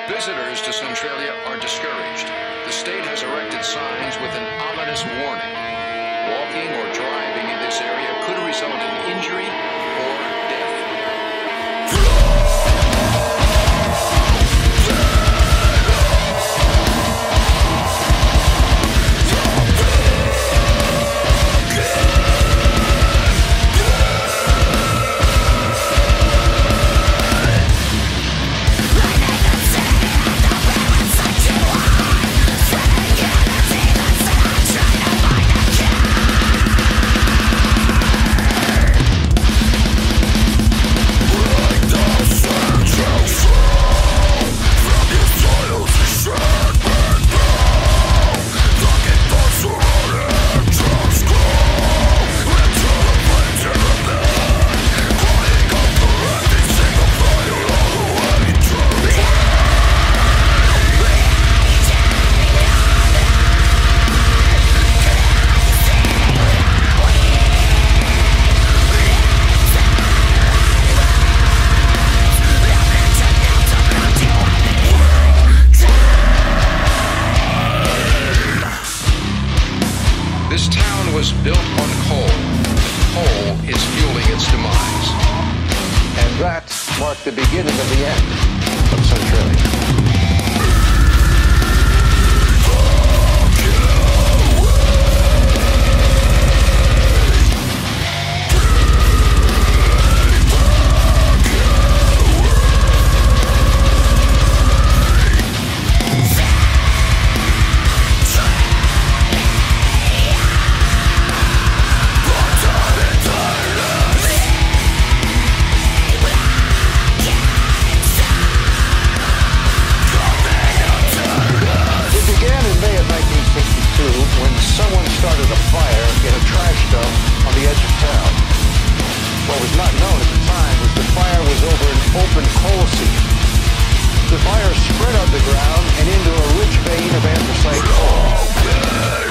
Visitors to Centralia are discouraged. The state has erected signs with an ominous warning. Walking or driving in this area could result in injury or death. This town was built on coal. Coal is fueling its demise. And that marked the beginning of the end of Centralia. When someone started a fire in a trash dump on the edge of town. What was not known at the time was the fire was over an open coal seam. The fire spread on the ground and into a rich vein of anthracite coal.